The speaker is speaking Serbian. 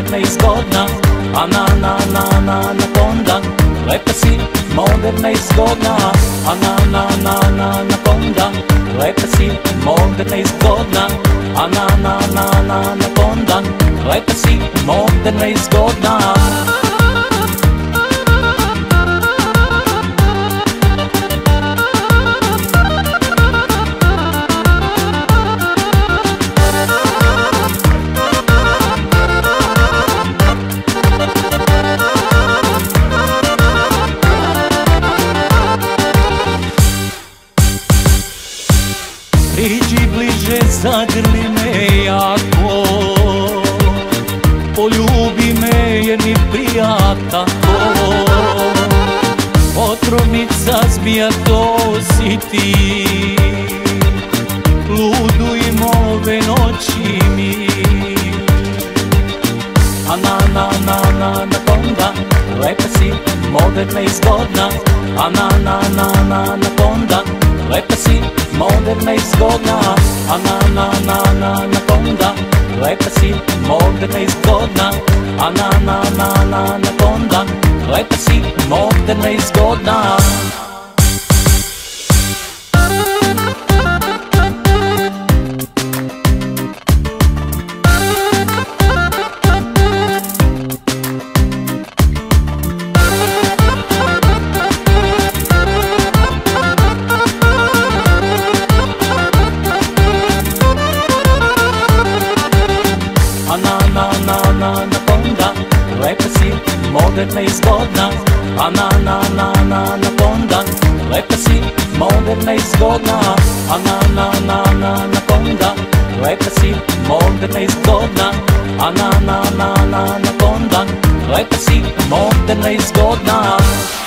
moderna i zgodna. Anakonda, lepa si, moderna i zgodna. Anakonda, lepa si, moderna i zgodna. Anakonda, lepa si, moderna i zgodna. Priđi bliže, zagrli me jako, poljubi me jer mi prija tako. Otrovnica zmija, to si ti, ludujem ove noći mi. Anakonda, lepa si, moderna i zgodna. Anakonda, lepa si, moderna i zgodna. Anakonda, lepa si, moderna i zgodna. Anakonda, lepa si, moderna i zgodna. Anakonda, lepa si, moderna i zgodna. Anakonda, lepa si, moderna i zgodna. Anakonda, lepa si, moderna i zgodna. Anakonda, lepa si, moderna i zgodna.